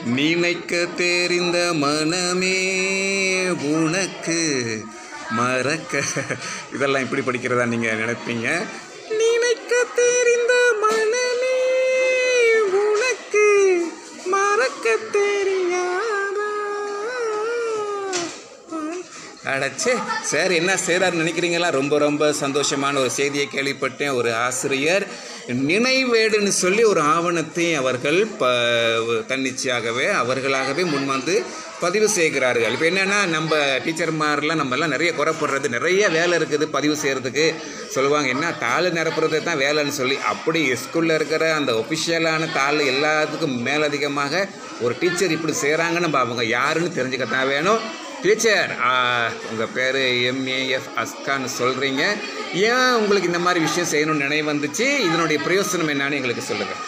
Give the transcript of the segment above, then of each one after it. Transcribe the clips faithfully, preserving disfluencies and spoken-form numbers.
நினைக்க தெரிந்த மனமே உனக்கு மறக்க இதெல்லாம் இப்படி படிக்கிறதா நீங்கள் நினைப்பீங்க. நினைக்க தெரிந்த மனமே உனக்கு மறக்க தெரியாதா. அடச்சே சார் என்ன செய்கிறார் நினைக்கிறீங்களா? ரொம்ப ரொம்ப சந்தோஷமான ஒரு செய்தியை கேள்விப்பட்டேன். ஒரு ஆசிரியர் நினைவேடுன்னு சொல்லி ஒரு ஆவணத்தை அவர்கள் ப தன்னிச்சையாகவே அவர்களாகவே முன்வந்து பதிவு செய்கிறார்கள். இப்போ என்னென்னா நம்ம டீச்சர்மாரெலாம் நம்மெல்லாம் நிறைய குறைப்படுறது, நிறைய வேலை இருக்குது பதிவு செய்கிறதுக்கு சொல்லுவாங்க. என்ன தாள் நிரப்புறது தான் வேலைன்னு சொல்லி, அப்படி ஸ்கூலில் இருக்கிற அந்த ஒஃபிஷியலான தாள் எல்லாத்துக்கும் மேலதிகமாக ஒரு டீச்சர் இப்படி செய்கிறாங்கன்னு நம்ம அவங்க யாருன்னு தெரிஞ்சுக்கத்தான் வேணும். டீச்சர் உங்கள் பேர் எம்ஏஎஃப் அஸ்கான்னு சொல்கிறீங்க, ஏன் உங்களுக்கு இந்த மாதிரி விஷயம் செய்யணும்னு நினைவு வந்துச்சு? இதனுடைய பிரயோசனம் என்னன்னு எங்களுக்கு சொல்லுங்கள்.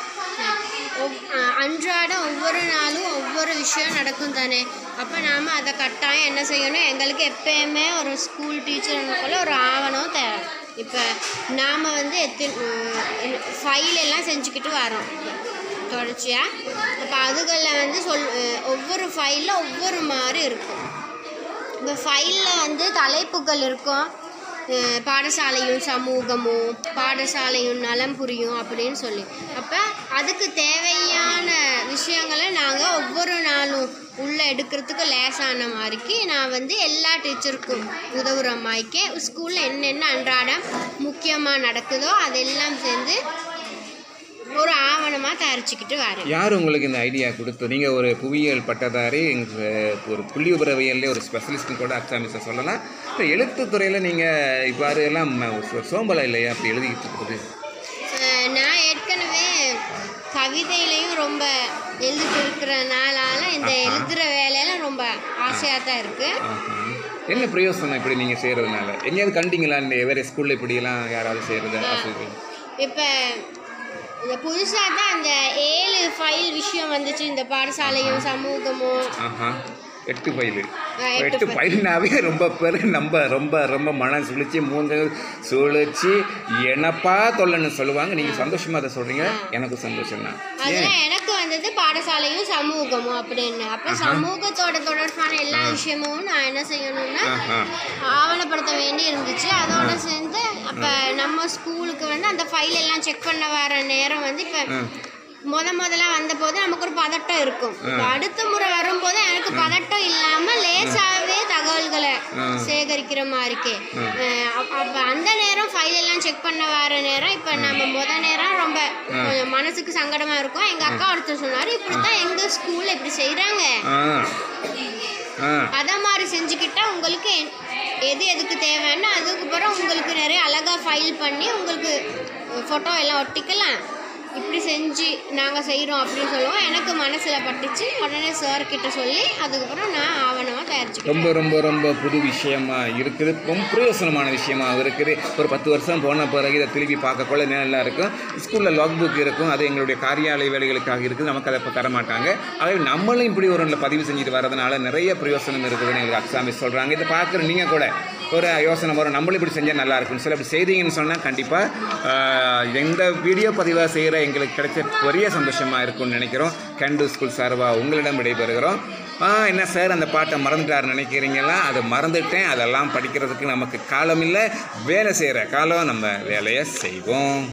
அன்றாடம் ஒவ்வொரு நாளும் ஒவ்வொரு விஷயம் நடக்கும் தானே, அப்போ நாம் அதை கட்டாயம் என்ன செய்யணும், எங்களுக்கு எப்பயுமே ஒரு ஸ்கூல் டீச்சர் போல் ஒரு ஆவணம் தேவை. இப்போ நாம் வந்து எத்தி ஃபைல் எல்லாம் செஞ்சுக்கிட்டு வரோம் தொடர்ச்சியாக. அப்போ அதுகளில் வந்து சொல் ஒவ்வொரு ஃபைலில் ஒவ்வொரு மாதிரி இருக்கும். இந்த ஃபைலில் வந்து தலைப்புகள் இருக்கும், பாடசாலையும் சமூகமும் பாடசாலையும் நலம் புரியும் அப்படின்னு சொல்லி. அப்போ அதுக்கு தேவையான விஷயங்களை நாங்கள் ஒவ்வொரு நாளும் உள்ளே எடுக்கிறதுக்கு லேசான மாதிரிக்கு நான் வந்து எல்லா டீச்சருக்கும் உதவுற மாதிரிக்கே ஸ்கூலில் என்னென்ன அன்றாடம் முக்கியமாக நடக்குதோ அதெல்லாம் சேர்ந்து ஒரு ஆவணமாக தயாரிச்சுக்கிட்டு வரேன். யார் உங்களுக்கு இந்த ஐடியா கொடுத்து? நீங்கள் ஒரு புவியியல் பட்டதாரி, எங்கள் ஒரு புள்ளி விபரவியல்லே ஒரு ஸ்பெஷலிஸ்ட்னு கூட அக்ஸாமிஸை சொல்லலாம். இப்போ எழுத்துத்துறையில் நீங்கள் இவ்வாறு எல்லாம் சோம்பலை இல்லையா அப்படி எழுதிக்கிட்டு இருக்குது? நான் ஏற்கனவே கவிதையிலையும் ரொம்ப எழுதிட்டு இருக்கிறனால இந்த எழுதுகிற வேலையெல்லாம் ரொம்ப ஆசையாக தான் இருக்குது. என்ன பிரயோசனம் இப்படி நீங்கள் செய்கிறதுனால? எங்கேயாவது கண்டிங்களா இந்த வேறு ஸ்கூலில் இப்படியெல்லாம் யாராவது செய்கிறது? இப்போ இந்த புதுசாக தான் அந்த ஏழு ஃபைல் விஷயம் வந்துச்சு, இந்த பாடசாலையும் சமூகமும். எட்டு ஃபைலு எட்டு ஃபைல்னாவே ரொம்ப பேர் நம்ம ரொம்ப ரொம்ப மன சுழிச்சு மூன்று சுழிச்சு என்னப்பா தொல்லைன்னு சொல்லுவாங்க. நீங்கள் சந்தோஷமாக அதை சொல்கிறீங்க, எனக்கும் சந்தோஷம் தான். அதில் எனக்கு வந்தது பாடசாலையும் சமூகமும் அப்படின்னு. அப்போ சமூகத்தோட தொடர்பான எல்லா விஷயமும் நான் என்ன செய்யணும்னா ஆவணப்படுத்த வேண்டி இருந்துச்சு. அதோட சேர்ந்து அப்போ நம்ம ஸ்கூலுக்கு வந்து அந்த ஃபைல் எல்லாம் செக் பண்ண வர நேரம் வந்து இப்போ முத முதல்ல வந்த போது நமக்கு ஒரு பதட்டம் இருக்கும். அடுத்த முறை வரும்போது எனக்கு பதட்டம் இல்லாமல் லேசாகவே தகவல்களை சேகரிக்கிற மாதிரிக்கே. அப்போ அந்த நேரம் ஃபைல் எல்லாம் செக் பண்ண வர நேரம் இப்போ நம்ம முத நேரம் ரொம்ப கொஞ்சம் மனசுக்கு சங்கடமாக இருக்கும். எங்கள் அக்கா ஒருத்தர் சொன்னார், இப்படித்தான் எங்கள் ஸ்கூலில் இப்படி செய்கிறாங்க, அதை மாதிரி செஞ்சுக்கிட்டா உங்களுக்கு எது எதுக்கு தேவைன்னா அதுக்கப்புறம் உங்களுக்கு நிறைய அழகாக ஃபைல் பண்ணி உங்களுக்கு ஃபோட்டோ எல்லாம் ஒட்டிக்கலாம். இப்படி செஞ்சு நாங்கள் செய்கிறோம் அப்படின்னு சொல்லுவோம். எனக்கு மனசில் பட்டுச்சு, உடனே சார்கிட்ட சொல்லி அதுக்கப்புறம் நான் ஆவணமாக தயாரிச்சு. ரொம்ப ரொம்ப ரொம்ப புது விஷயமா இருக்குது, ரொம்ப பிரயோசனமான விஷயமா இருக்குது. ஒரு பத்து வருஷம் போன பிறகு இதை திரும்பி பார்க்கக்குள்ள நல்லா இருக்கும். ஸ்கூலில் லாக் புக் இருக்கும், அது எங்களுடைய காரியாலய வேலைகளுக்காக இருக்குது, நமக்கு அதை இப்போ தரமாட்டாங்க. ஆகவே நம்மளும் இப்படி ஒரு ஒன்றில் பதிவு செஞ்சுட்டு வரதுனால நிறைய பிரயோசனம் இருக்குதுன்னு எங்களுக்கு அக்ஸாமிஸ் சொல்கிறாங்க. இதை பார்க்குற நீங்கள் கூட ஒரு யோசனை வரும், நம்மளும் இப்படி செஞ்சால் நல்லா இருக்குன்னு சொல்லி அப்படி செய்தீங்கன்னு சொன்னால் கண்டிப்பாக எந்த வீடியோ பதிவாக செய்கிற எங்களுக்கு கிடைச்ச பெரிய சந்தோஷமாக இருக்கும்னு நினைக்கிறோம். கேண்டு ஸ்கூல் சார்பாக உங்களிடம் விடைபெறுகிறோம். என்ன சார் அந்த பாட்டை மறந்துட்டார் நினைக்கிறீங்களா? அதை மறந்துட்டேன். அதெல்லாம் படிக்கிறதுக்கு நமக்கு காலம் இல்லை, வேலை செய்கிற காலம், நம்ம வேலையை செய்வோம்.